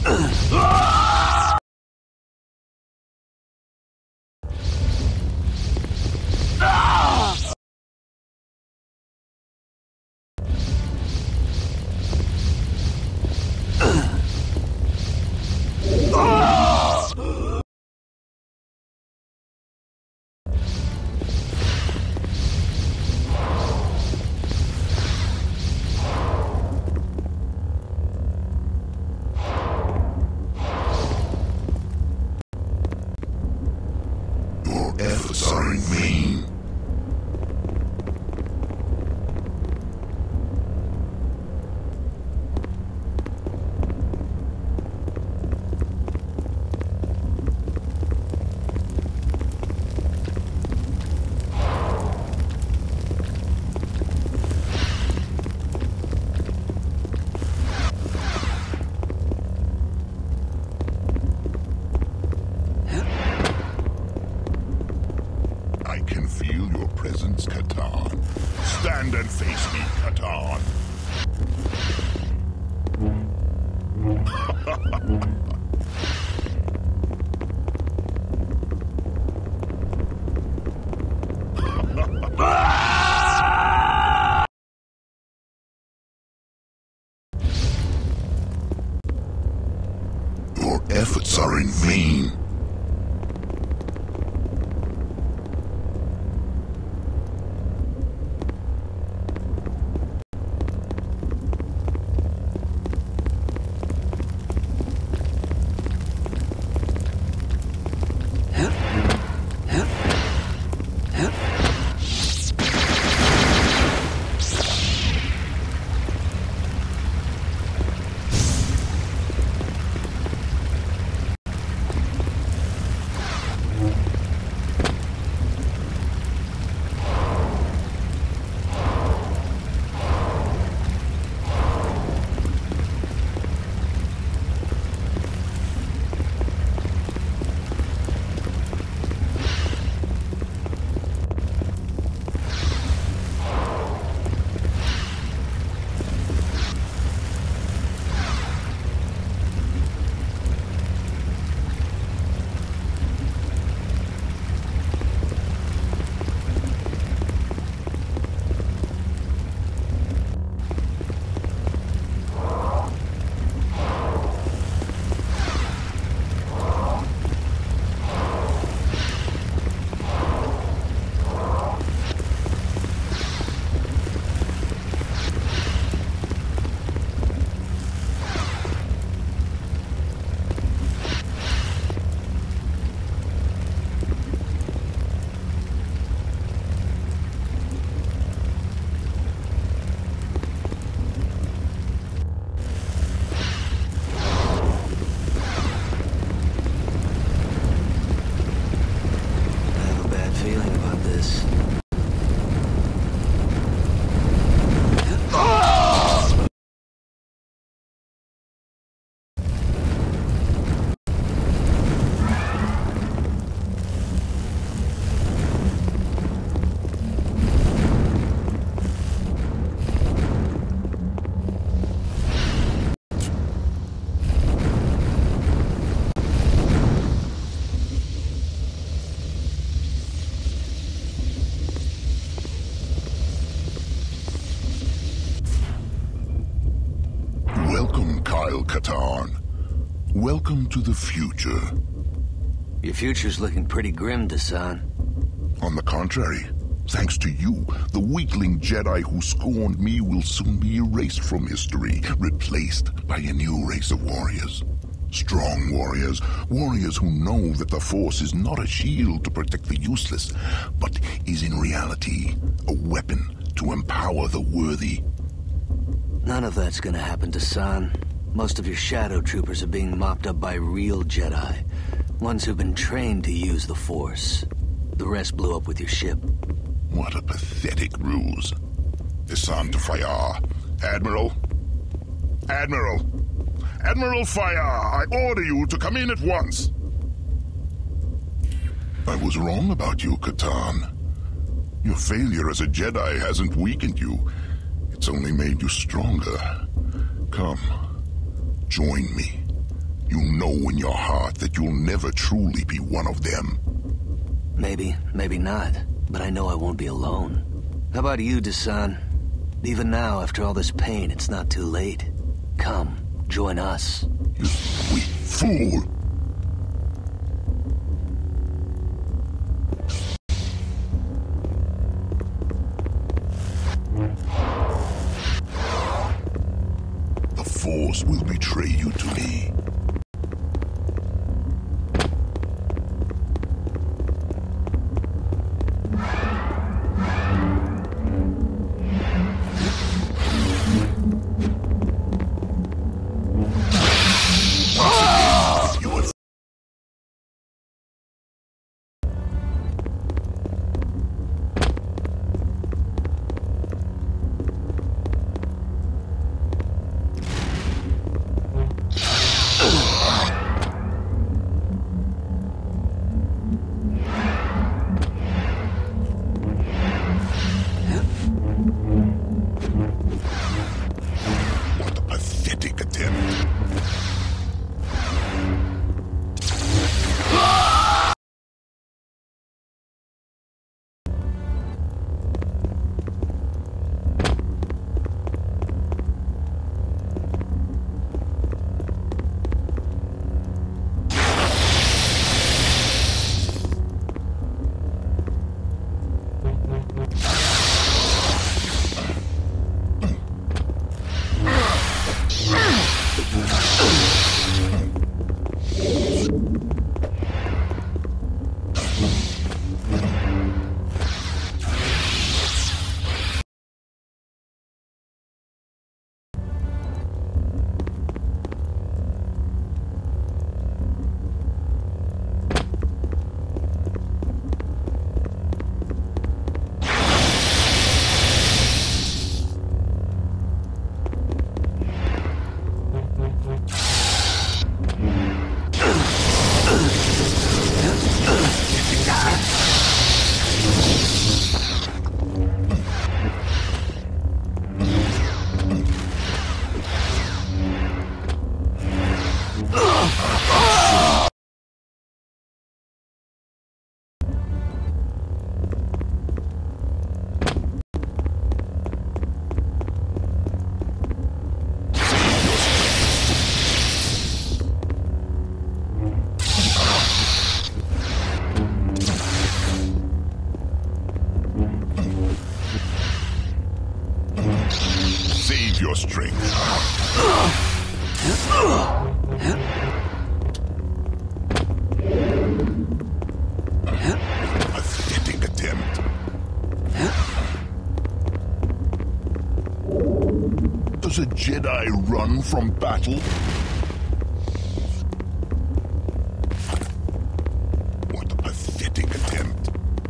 Stand and face me, Katan. Your efforts are in vain. Katan. Welcome to the future. Your future's looking pretty grim, Desaan. On the contrary, thanks to you, the weakling Jedi who scorned me will soon be erased from history, replaced by a new race of warriors. Strong warriors, warriors who know that the Force is not a shield to protect the useless, but is in reality a weapon to empower the worthy. None of that's gonna happen, Desaan. Most of your shadow troopers are being mopped up by real Jedi. Ones who've been trained to use the Force. The rest blew up with your ship. What a pathetic ruse. Desaan to Fire. Admiral? Admiral! Admiral Fire, I order you to come in at once. I was wrong about you, Katan. Your failure as a Jedi hasn't weakened you. It's only made you stronger. Come. Join me. You know in your heart that you'll never truly be one of them. Maybe, maybe not. But I know I won't be alone. How about you, Desaan? Even now, after all this pain, it's not too late. Come, join us. You sweet fool! The Force will betray you to me. Your strength. Pathetic attempt. Does a Jedi run from battle? What a pathetic attempt.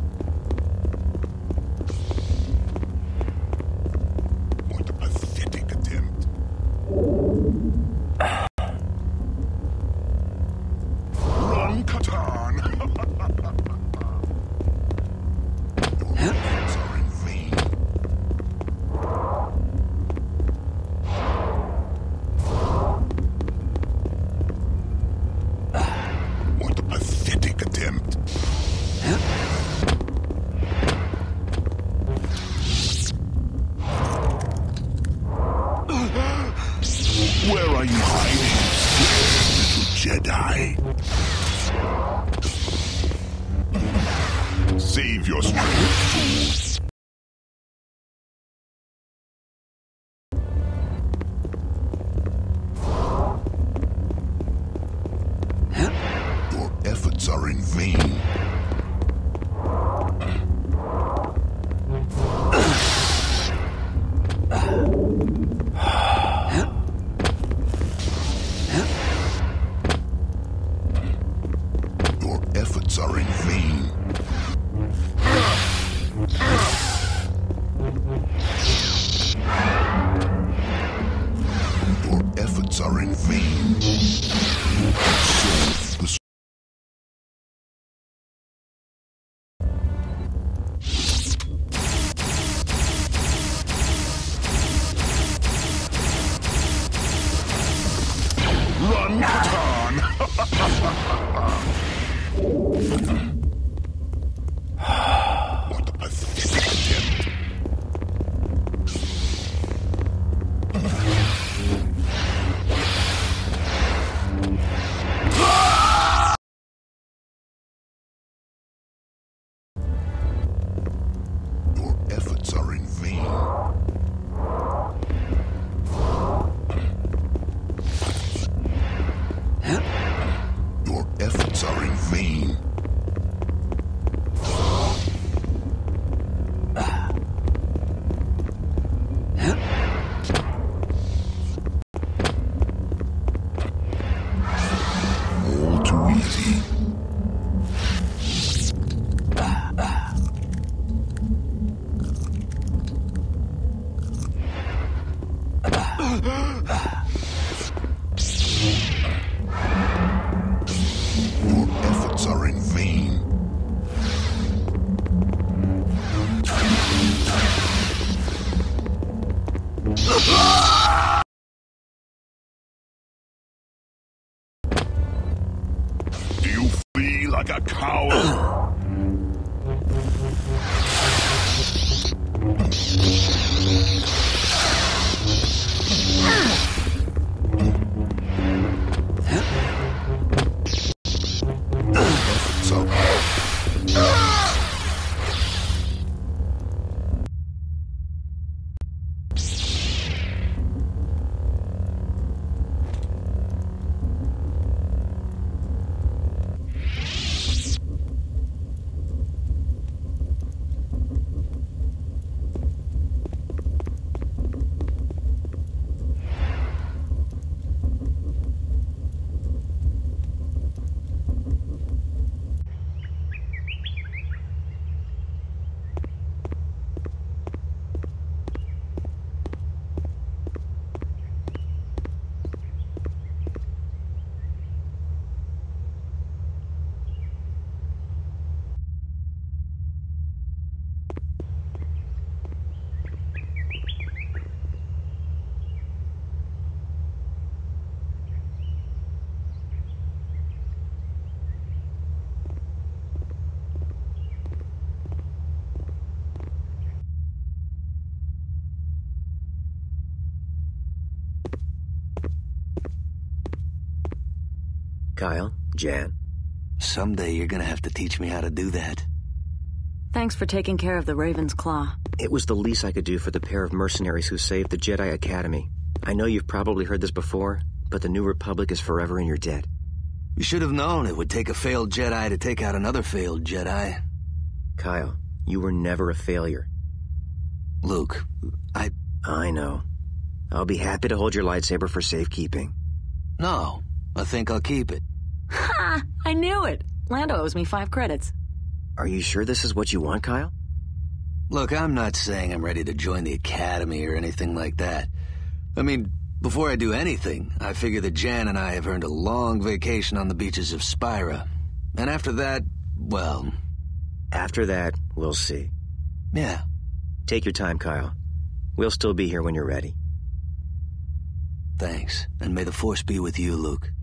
Where are you hiding, little Jedi? Save your strength. Your efforts are in vain. Are in vain. Your efforts are in vain. Run, Desaan! What a pathetic attempt. Your efforts are in vain. Your efforts are in vain. All too easy. Your efforts are in vain. Do you flee like a coward? Efforts are... Kyle, Jan. Someday you're gonna have to teach me how to do that. Thanks for taking care of the Raven's Claw. It was the least I could do for the pair of mercenaries who saved the Jedi Academy. I know you've probably heard this before, but the New Republic is forever in your debt. You should have known it would take a failed Jedi to take out another failed Jedi. Kyle, you were never a failure. Luke, I know. I'll be happy to hold your lightsaber for safekeeping. No, I think I'll keep it. Ha! I knew it! Lando owes me 5 credits. Are you sure this is what you want, Kyle? Look, I'm not saying I'm ready to join the Academy or anything like that. I mean, before I do anything, I figure that Jan and I have earned a long vacation on the beaches of Spyra. And after that, well... After that, we'll see. Yeah. Take your time, Kyle. We'll still be here when you're ready. Thanks, and may the Force be with you, Luke.